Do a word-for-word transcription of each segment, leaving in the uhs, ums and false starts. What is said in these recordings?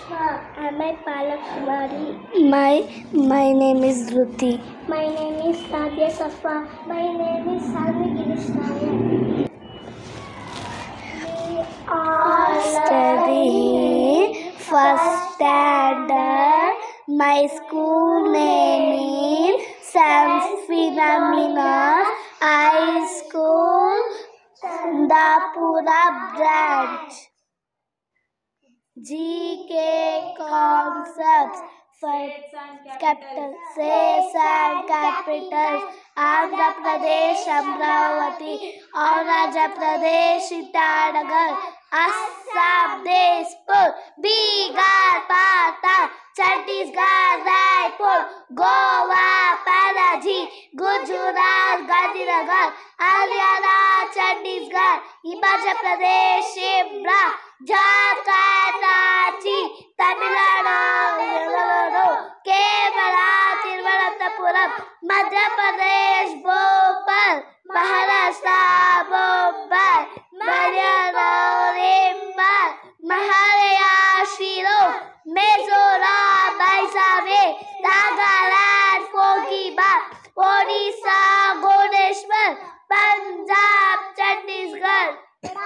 Am I Palakumari? My my name is Ruti. My name is Tadya Safa. My name is Salmi Girish Nayak. We are Studying first standard. My school name is Saint Philomena High School, Kundapura branch. G K concepts for capital states and capitals. Andhra Pradesh Amravati, Arunachal Pradesh Itanagar, Assam Dispur, Bihar Patna, Chhattisgarh Raipur, Goa Panaji, Gujarat Gandhinagar, Haryana Chandigarh, Himachal Pradesh Shimla, Jharkhand Ranchi, Tamil Nadu, Kerala Thiruvananthapuram, Madhya Pradesh Bhopal, Maharashtra Mumbai, Haryana Imphal, Meghalaya Shillong, Mizoram Maizame, Nagaland Kohima, Odisha Bhubaneswar, Punjab Chandigarh,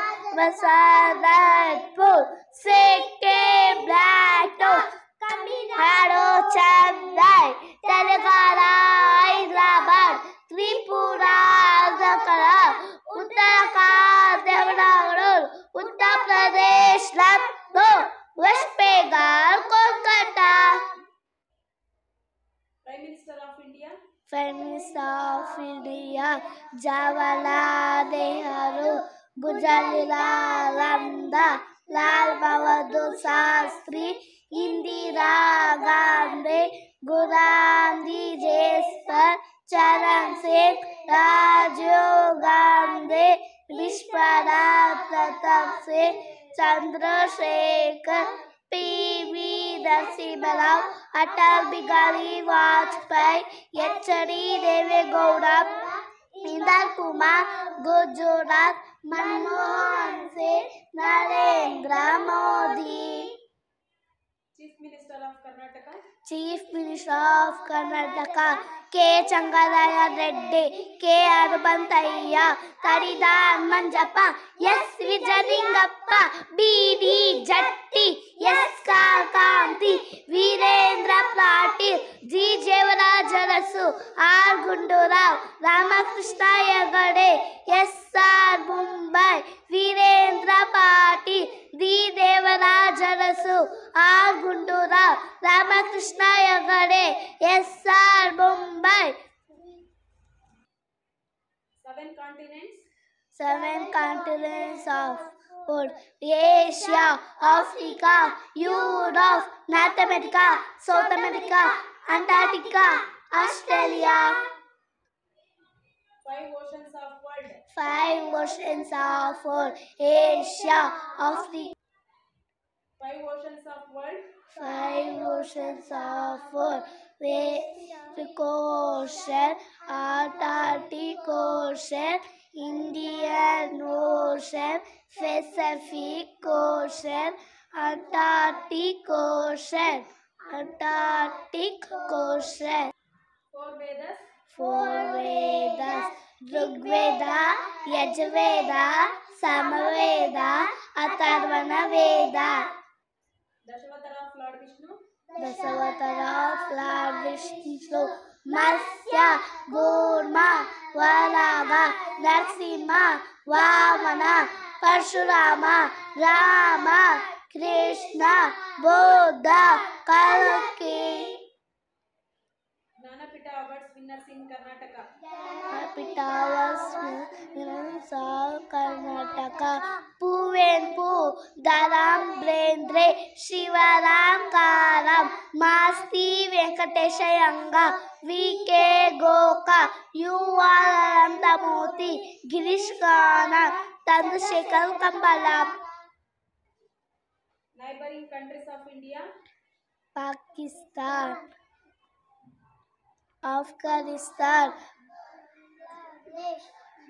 Mazapur, Sikkim Blacknose, Tamil Nadu Chennai, Telangana Hyderabad, Tripura Agartala, Uttarakhand Devanagar, Uttar Pradesh Lucknow, West Bengal Kolkata. Prime Minister of India. Prime Minister of India Jawaharlal Nehru, Gujarilal Nanda, Lal Bahadur Shastri, Indira Gandhi, Gandhi Jeswar, Charan Singh, Rajiv Gandhi, Vishwanath Pratap Singh, Chandrasekhar, P V Narasimha Rao, Atal Bihari Vajpayee, H D Deve Gowda, Indira Kumar, Gujarat, Manmohan Singh, Narendra Modi. Chief Minister of Karnataka. Chief Minister of Karnataka K. Changaraya Reddy, K. Arubantayya, Taridan Manjappa, S. Vijalingappa, B. D. Jatti, S. Kanti, Virendra Patil, G. Jevaraj Arasu, R. Gundurao, Ramakrishna Yagade, S. R. Mumbai, Virendra Patil, D. Devaraj Arasu, R. Gundurao, Ramakrishna Yagade, S. R. Mumbai. Seven continents. Seven continents of world: Asia, Africa, Europe, North America, South America, Antarctica, Australia. Five oceans of world. Five oceans of world: Asia, Africa. Five oceans of world. Five oceans of world: Pacific Ocean, Atlantic Ocean, Indian Ocean, Pacific Ocean, Antarctic Ocean, Antarctic Ocean. Four Vedas. Four Vedas: Rigveda, Yajurveda, Samaveda, Atharvana Veda. Dashavatara of Lord Vishnu. Dasavatara of Lord Vishnu: Matsya, Kurma, Varaha, Narasimha, Vamana, Parshurama, Rama, Krishna, Buddha, Kalki. Jnanapita Awards winners in Karnataka. Pitavas winners of Karnataka: Kuvenpu, Dharam Brendre, Shivaram Karam, Masti Venkatesha Yanga, V K Goka, U R Anandamurthy, Girish Karnad, Chandrasekhar Kambala. Neighboring countries of India. Pakistan, Afghanistan,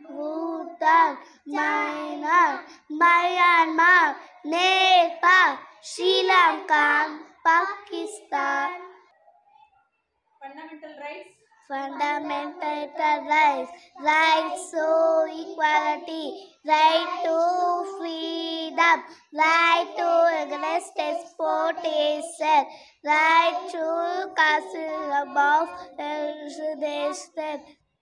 Bhutan, Myanmar, Myanmar, Nepal, Sri Lanka, Pakistan. Fundamental rights. Fundamental rights, rights to equality, right to freedom, right to against exploitation, right to castle above nation.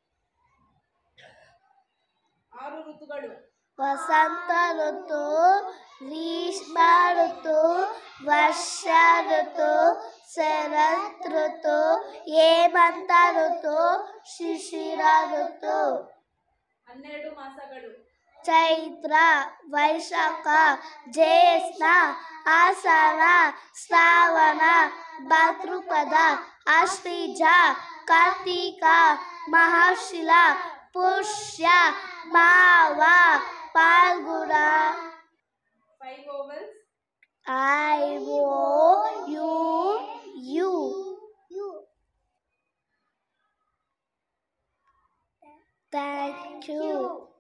ಆರು ಋತುಗಳು. ವಸಂತ ಋತು, ಗ್ರೀಷ್ಮ ಋತು, ವರ್ಷ ಋತು, ಶರತ್ ಋತು, ಹೇಮಂತ ಋತು, ಶಿಶಿರ ಋತು. ಹನ್ನೆರಡು ಮಾಸಗಳು. ಚೈತ್ರ, ವೈಶಾಖ, ಜ್ಯೇಷ್ಠ, ಆಷಾಢ, ಶ್ರಾವಣ, ಭಾದ್ರಪದ, ಆಶ್ವೀಜ, ಕಾರ್ತೀಕ, ಮಾರ್ಗಶಿರ, ಪುಷ್ಯ, ಮಾವ, Phalguna. Five vowels. I O U U. Thank you.